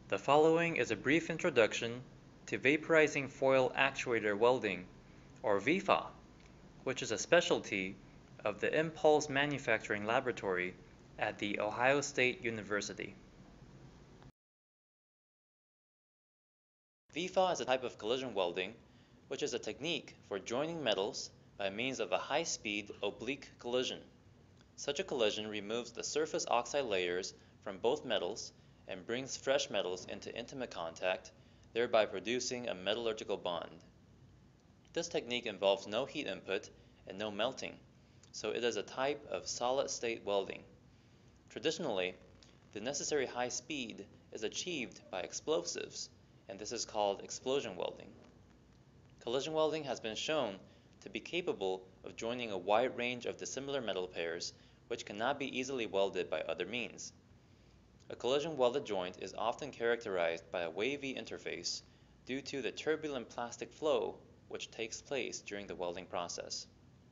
The following is a brief introduction to vaporizing foil actuator welding, or VFAW, which is a specialty of the Impulse Manufacturing Laboratory at The Ohio State University. VFAW is a type of collision welding, which is a technique for joining metals by means of a high-speed oblique collision. Such a collision removes the surface oxide layers from both metals and brings fresh metals into intimate contact, thereby producing a metallurgical bond. This technique involves no heat input and no melting, so it is a type of solid-state welding. Traditionally, the necessary high speed is achieved by explosives, and this is called explosion welding. Collision welding has been shown to be capable of joining a wide range of dissimilar metal pairs which cannot be easily welded by other means. A collision welded joint is often characterized by a wavy interface due to the turbulent plastic flow which takes place during the welding process.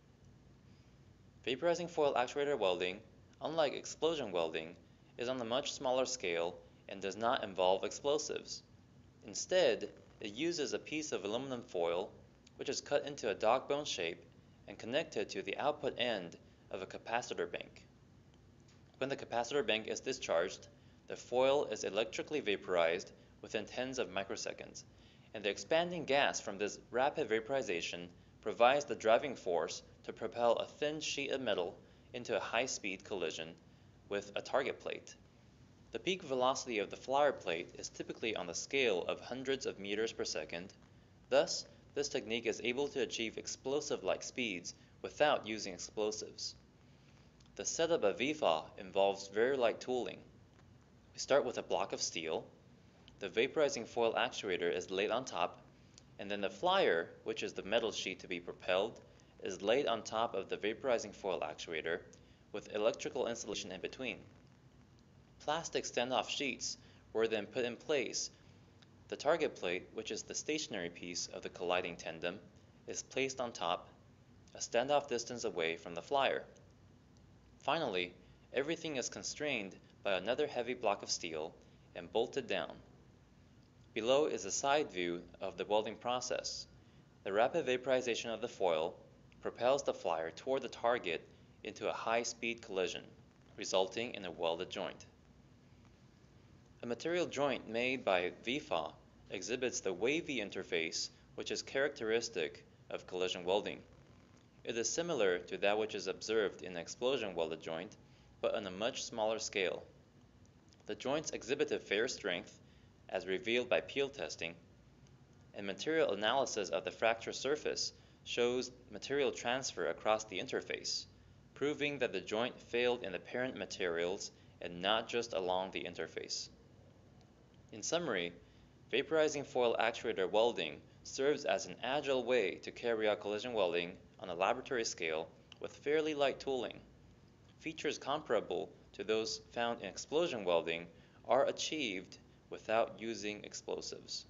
Vaporizing foil actuator welding, unlike explosion welding, is on a much smaller scale and does not involve explosives. Instead, it uses a piece of aluminum foil which is cut into a dog bone shape and connected to the output end of a capacitor bank. When the capacitor bank is discharged, the foil is electrically vaporized within tens of microseconds, and the expanding gas from this rapid vaporization provides the driving force to propel a thin sheet of metal into a high-speed collision with a target plate. The peak velocity of the flyer plate is typically on the scale of hundreds of meters per second. Thus, this technique is able to achieve explosive-like speeds without using explosives. The setup of VFAW involves very light tooling. We start with a block of steel. The vaporizing foil actuator is laid on top, and then the flyer, which is the metal sheet to be propelled, is laid on top of the vaporizing foil actuator with electrical insulation in between. Plastic standoff sheets were then put in place. The target plate, which is the stationary piece of the colliding tandem, is placed on top, a standoff distance away from the flyer. Finally, everything is constrained by another heavy block of steel and bolted down. Below is a side view of the welding process. The rapid vaporization of the foil propels the flyer toward the target into a high-speed collision, resulting in a welded joint. A material joint made by VFAW exhibits the wavy interface which is characteristic of collision welding. It is similar to that which is observed in an explosion welded joint, but on a much smaller scale. The joints exhibited fair strength, as revealed by peel testing, and material analysis of the fracture surface shows material transfer across the interface, proving that the joint failed in the parent materials and not just along the interface. In summary, vaporizing foil actuator welding serves as an agile way to carry out collision welding on a laboratory scale with fairly light tooling. Features comparable to those found in explosion welding are achieved without using explosives.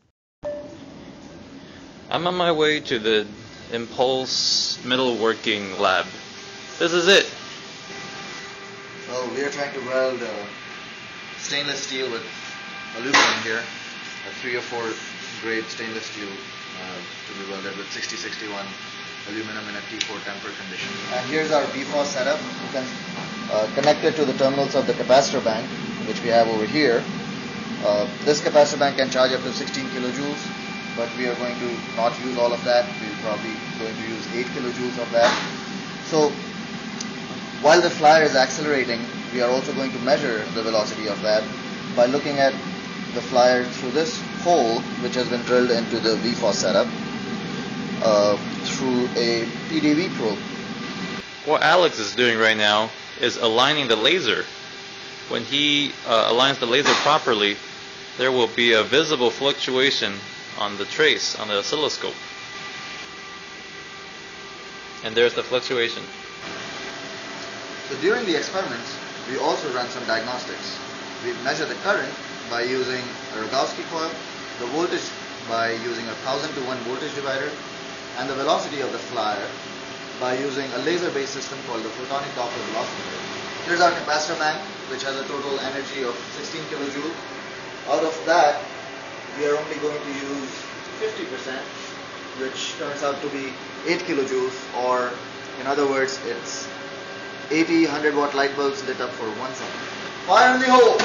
I'm on my way to the Impulse Metalworking Lab. This is it. Well, we are trying to weld stainless steel with aluminum here, a 3 or 4 grade stainless steel to be welded with 6061 aluminum in a T4 temper condition. And here's our VFAW setup. You can connect it to the terminals of the capacitor bank, which we have over here. This capacitor bank can charge up to 16 kilojoules, but we are going to not use all of that. We're probably going to use 8 kilojoules of that. So while the flyer is accelerating, we are also going to measure the velocity of that by looking at the flyer through this hole which has been drilled into the VFAW setup through a PDV probe. What Alex is doing right now is aligning the laser. When he aligns the laser properly, there will be a visible fluctuation on the trace on the oscilloscope. And there's the fluctuation. So during the experiments, we also run some diagnostics. We measure the current by using a Rogowski coil, the voltage by using a 1000 to 1 voltage divider, and the velocity of the flyer by using a laser-based system called the photonic Doppler velocimeter. Here's our capacitor bank, which has a total energy of 16 kilojoules. Out of that, we are only going to use 50%, which turns out to be 8 kilojoules, or in other words, it's 80 100-watt light bulbs lit up for 1 second. Fire in the hole!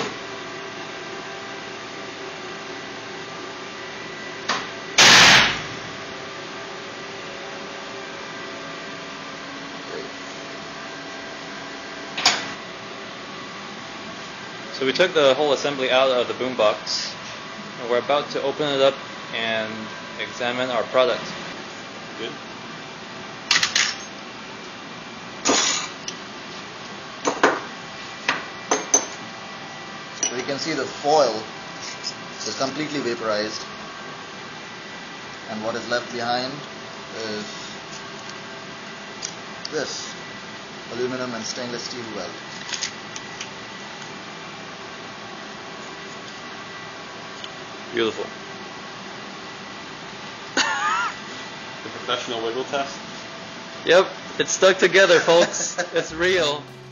So we took the whole assembly out of the boombox, and we're about to open it up and examine our product. Good. So you can see the foil is completely vaporized, and what is left behind is this aluminum and stainless steel weld. Beautiful. The professional wiggle test? Yep, it's stuck together, folks. It's real.